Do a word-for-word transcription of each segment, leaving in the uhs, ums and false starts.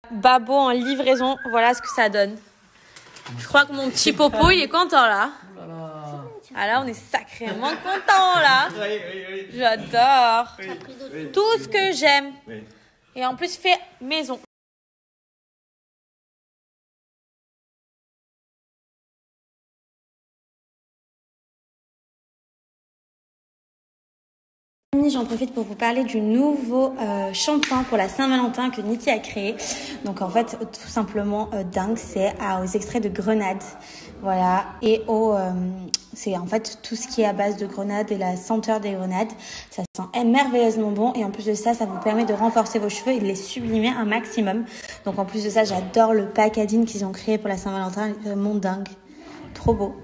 Babo en livraison, voilà ce que ça donne. Je crois que mon petit popo il est content là. Ah là on est sacrément content là. J'adore. Tout ce que j'aime. Et en plus fait maison. J'en profite pour vous parler du nouveau euh, shampoing pour la Saint-Valentin que Niki a créé. Donc en fait tout simplement euh, dingue, c'est aux extraits de grenade, voilà, et au euh, c'est en fait tout ce qui est à base de grenade et la senteur des grenades. Ça sent merveilleusement bon et en plus de ça, ça vous permet de renforcer vos cheveux et de les sublimer un maximum. Donc en plus de ça, j'adore le packaging qu'ils ont créé pour la Saint-Valentin, vraiment dingue, trop beau.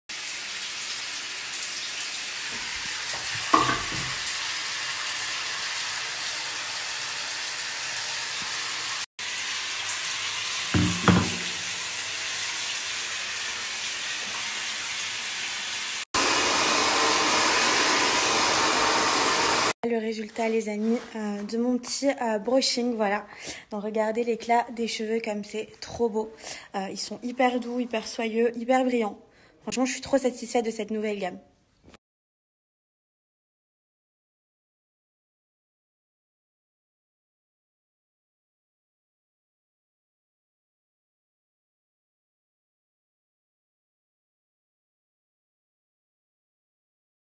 Le résultat les amis euh, de mon petit euh, brushing, voilà. Donc regardez l'éclat des cheveux comme c'est trop beau. Euh, ils sont hyper doux, hyper soyeux, hyper brillants. Franchement je suis trop satisfaite de cette nouvelle gamme.